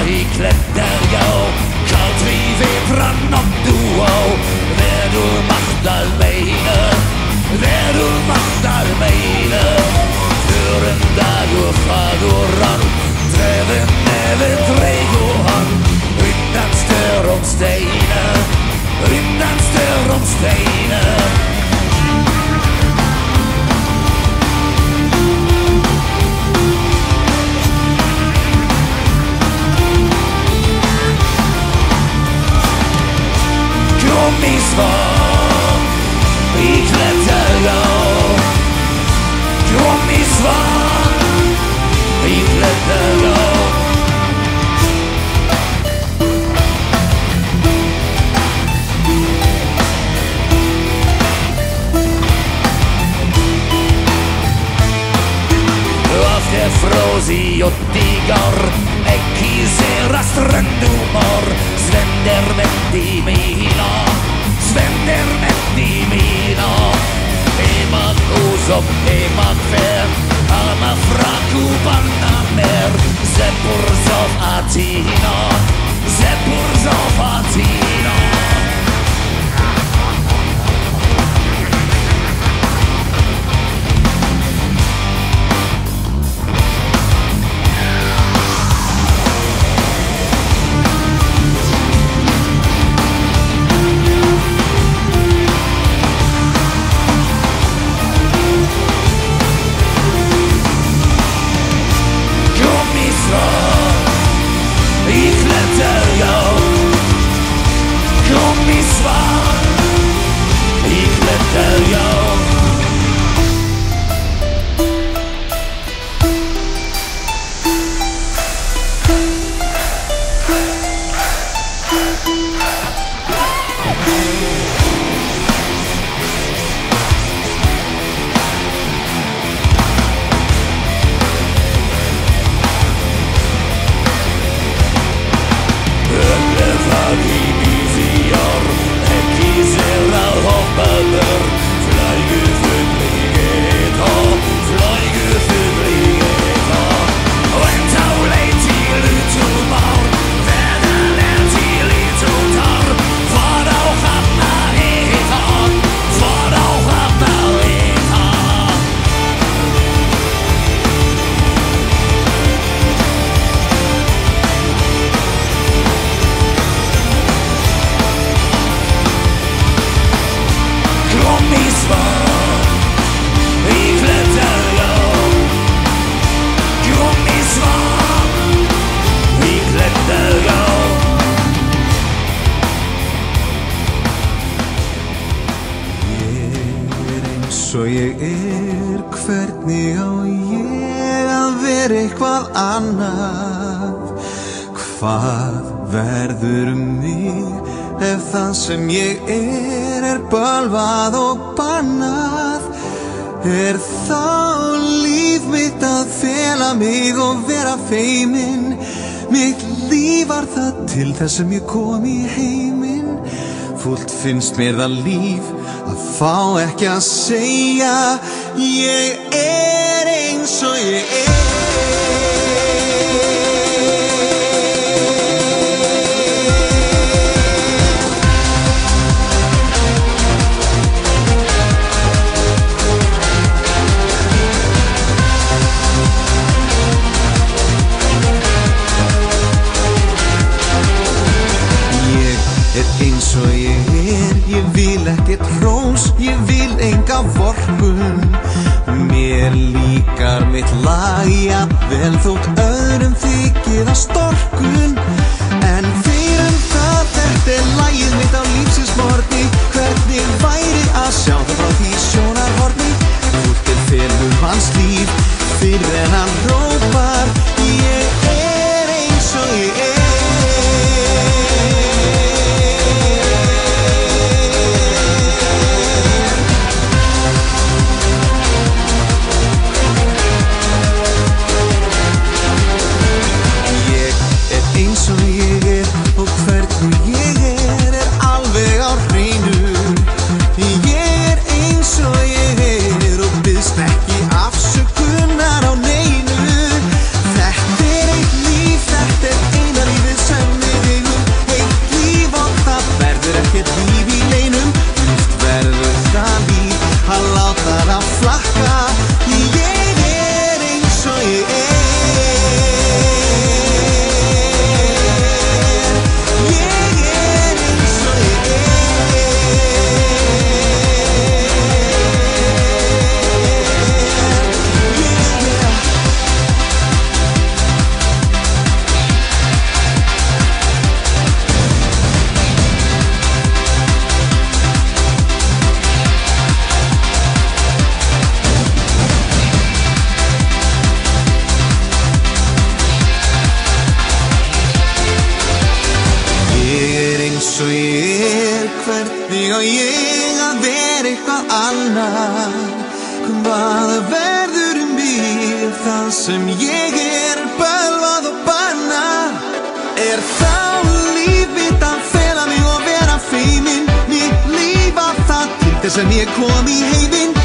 Íklæddir, já, kaldrífi brann og dúó. Verður máttar meina, verður máttar meina. Förum dagur fagurann, trefin nefn dregur hann. Undan störum steina, undan störum steina. Gummisvann, íklæddir, já. Gummisvann, íklæddir, já. Allt fróðið og dígar, ekki sér að ströndumor. Svendir metti mína, svendir metti mína. Heiman hús og heiman fer, hana frá Kúbanna mér. Zeburzov Atína, Zeburzov Atína. Íklæddir, já. Gummisvann, íklæddir, já. Svo ég hvernig á ég að vera eitthvað annað? Hvað verður mig ef það sem ég er bölvað og bannað? Þá líf mitt að fela mig og vera feimin? Mitt líf var það til þess sem ég kom í heiminn. Fúlt finnst mér það líf að fá ekki að segja ég er eins og ég er. Eins og ég vil ekkert hrós, ég vil enga vorkunn. Mér líkar mitt lag, eitthvað annað? Hvað verður mig það sem ég bölvað og bannað? Þá líf mitt að fela mig og vera feimin? Mig lífa það til þess að ég kom í heiminn?